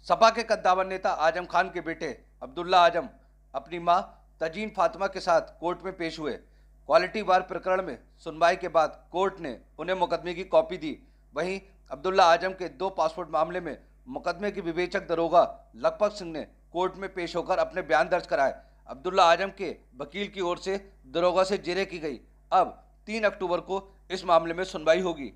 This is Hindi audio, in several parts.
सपा के कद्दावर नेता आजम खान के बेटे अब्दुल्ला आजम अपनी मां तजीन फातिमा के साथ कोर्ट में पेश हुए। क्वालिटी वार प्रकरण में सुनवाई के बाद कोर्ट ने उन्हें मुकदमे की कॉपी दी। वहीं अब्दुल्ला आजम के 2 पासपोर्ट मामले में मुकदमे के विवेचक दरोगा लखपत सिंह ने कोर्ट में पेश होकर अपने बयान दर्ज कराए। अब्दुल्ला आजम के वकील की ओर से दरोगा से जेरे की गई। अब 3 अक्टूबर को इस मामले में सुनवाई होगी।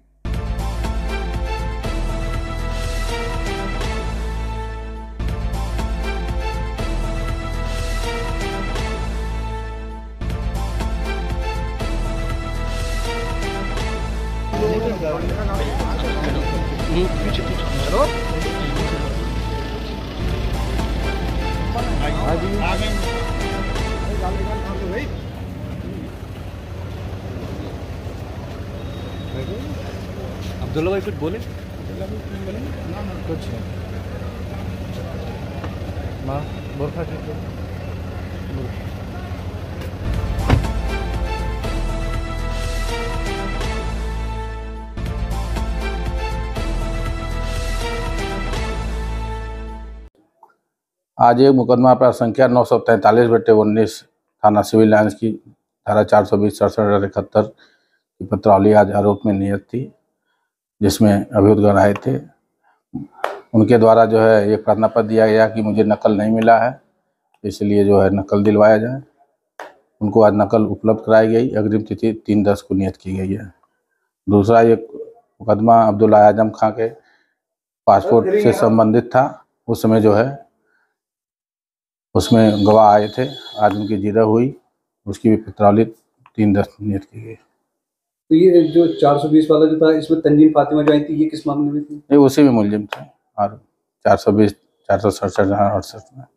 अब्दुल्ला भाई कुछ बोले? कुछ माँ बोरखा ठीक है। आज एक मुकदमा पर संख्या 943/19 थाना सिविल लाइन्स की धारा 420-67-71 की पत्रावली आज आरोप में नियत थी, जिसमें अभियुक्तगण आए थे। उनके द्वारा जो है एक प्रार्थना पत्र दिया गया कि मुझे नकल नहीं मिला है, इसलिए जो है नकल दिलवाया जाए। उनको आज नकल उपलब्ध कराई गई। अग्रिम तिथि 3/10 को नियत की गई है। दूसरा एक मुकदमा अब्दुल्ला आजम खां के पासपोर्ट से संबंधित था। उस समय जो है उसमें गवाह आए थे, आज उनकी जीरा हुई, उसकी भी पत्रावली 3/10 नियत की गई। तो ये जो 420 वाला जो था, इसमें तंजीन फातिमा जो आई थी, ये किस मामले में थी? ये उसी में मुलजिम थे और 420, 467, 68 में।